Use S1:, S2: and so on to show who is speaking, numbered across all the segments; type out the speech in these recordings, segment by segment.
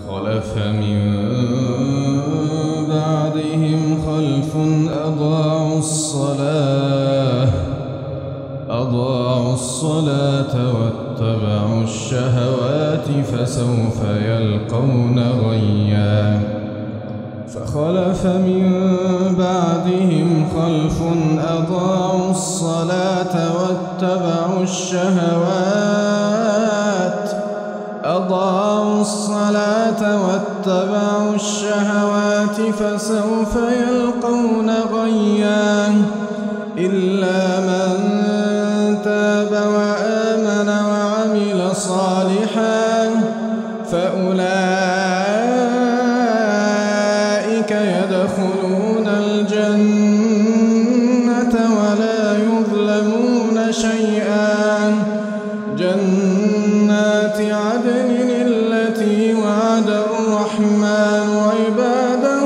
S1: فخلف من بعدهم خلف أضاعوا الصلاة واتبعوا الشهوات فسوف يلقون غيا فخلف من بعدهم خلف أضاعوا الصلاة واتبعوا الشهوات فسوف يلقون غيا إلا من تاب وآمن وعمل صالحا فأولئك يدخلون الجنة ولا يظلمون شيئا جنات عدن التي وعد الرحمن عباده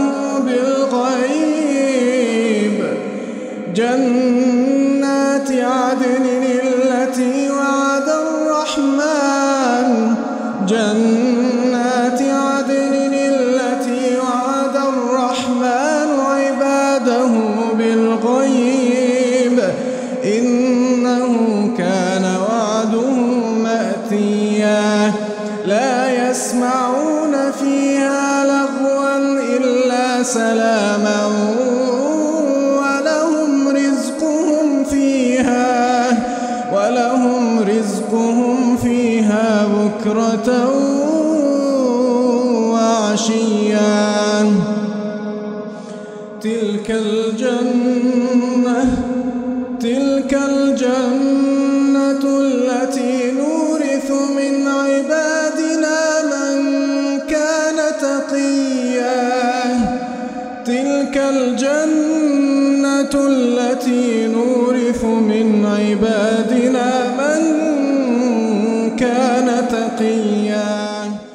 S1: بالغيب جنات عدن التي وعد الرحمن عباده بالغيب إنه كان وعده مأتيا لا يسمعون فيها لغوا إلا سلاما ولهم رزقهم فيها بكرة وعشيا تلك الجنة التي نورث من عبادنا من كان تقيا تلك الجنة التي نورث من عبادنا من كان تقيا.